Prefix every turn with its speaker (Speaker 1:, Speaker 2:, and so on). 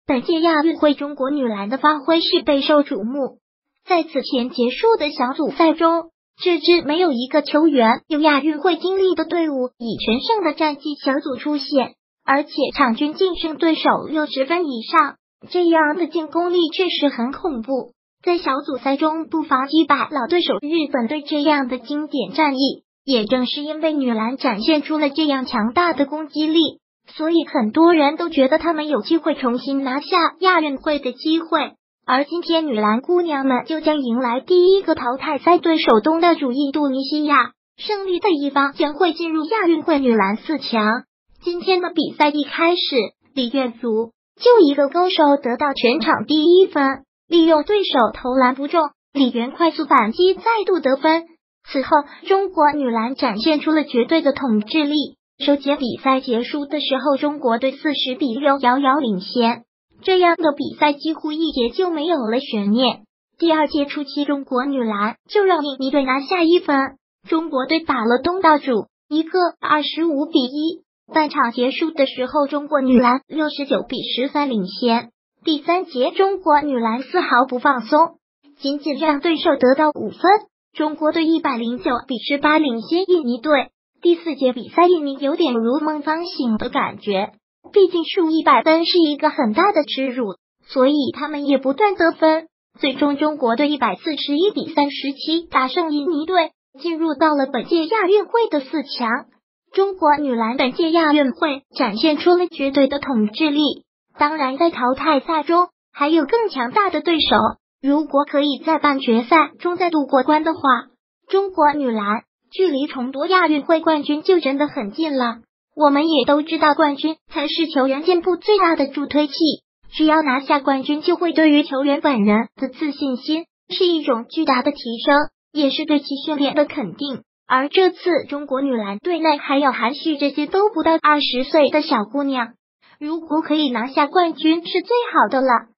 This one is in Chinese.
Speaker 1: 本届亚运会中国女篮的发挥是备受瞩目。在此前结束的小组赛中，这支没有一个球员有亚运会经历的队伍以全胜的战绩小组出现，而且场均净胜对手60分以上，这样的进攻力确实很恐怖。在小组赛中不乏击败老对手日本队这样的经典战役，也正是因为女篮展现出了这样强大的攻击力，所以很多人都觉得他们有机会重新拿下亚运会的机会。而今天女篮姑娘们就将迎来第一个淘汰赛对手东道主印度尼西亚，胜利的一方将会进入亚运会女篮4强。今天的比赛一开始，李月祖就一个勾手得到全场第1分，利用对手投篮不中，李媛快速反击再度得分。此后中国女篮展现出了绝对的统治力，首节比赛结束的时候，中国队40-6遥遥领先，这样的比赛几乎一节就没有了悬念。第2节初期，中国女篮就让印尼队拿下1分，中国队打了东道主一个25-1。半场结束的时候，中国女篮69-13领先。第3节，中国女篮丝毫不放松，仅仅让对手得到5分，中国队109-18领先印尼队。第4节比赛，印尼有点如梦方醒的感觉，毕竟输100分是一个很大的耻辱，所以他们也不断得分。最终中国队141-37打胜印尼队，进入到了本届亚运会的4强。中国女篮本届亚运会展现出了绝对的统治力，当然在淘汰赛中还有更强大的对手，如果可以在半决赛中再度过关的话，中国女篮距离重夺亚运会冠军就真的很近了。我们也都知道，冠军才是球员进步最大的助推器，只要拿下冠军，就会对于球员本人的自信心是一种巨大的提升，也是对其训练的肯定。而这次中国女篮队内还有含蓄这些都不到20岁的小姑娘，如果可以拿下冠军是最好的了。